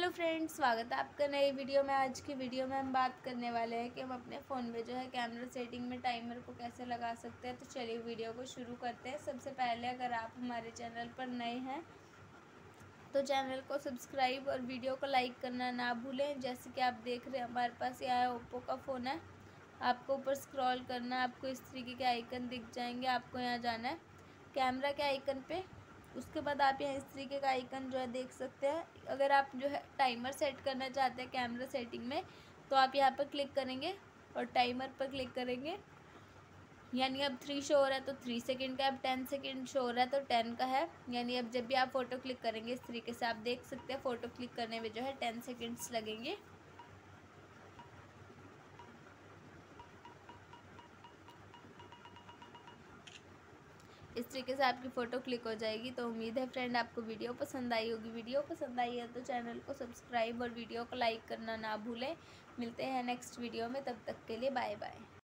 Hello friends, स्वागत है आपका नई वीडियो में। आज की वीडियो में हम बात करने वाले हैं कि हम अपने फ़ोन में जो है कैमरा सेटिंग में टाइमर को कैसे लगा सकते हैं। तो चलिए वीडियो को शुरू करते हैं। सबसे पहले अगर आप हमारे चैनल पर नए हैं तो चैनल को सब्सक्राइब और वीडियो को लाइक करना ना भूलें। जैसे कि आप देख रहे हैं हमारे पास यह ओप्पो का फ़ोन है। आपको ऊपर स्क्रॉल करना है, आपको इस तरीके के आइकन दिख जाएंगे। आपको यहाँ जाना है कैमरा के आइकन पे। उसके बाद आप यहाँ इस तरीके का आइकन जो है देख सकते हैं। अगर आप जो है टाइमर सेट करना चाहते हैं कैमरा सेटिंग में तो आप यहाँ पर क्लिक करेंगे और टाइमर पर क्लिक करेंगे। यानी अब 3 शो हो रहा है तो 3 सेकंड का, अब 10 सेकंड शो हो रहा है तो 10 का है। यानी अब जब भी आप फ़ोटो क्लिक करेंगे इस तरीके से आप देख सकते हैं फ़ोटो क्लिक करने में जो है 10 सेकेंड्स लगेंगे। इस तरीके से आपकी फ़ोटो क्लिक हो जाएगी। तो उम्मीद है फ्रेंड आपको वीडियो पसंद आई होगी। वीडियो पसंद आई है तो चैनल को सब्सक्राइब और वीडियो को लाइक करना ना भूलें। मिलते हैं नेक्स्ट वीडियो में, तब तक के लिए बाय बाय।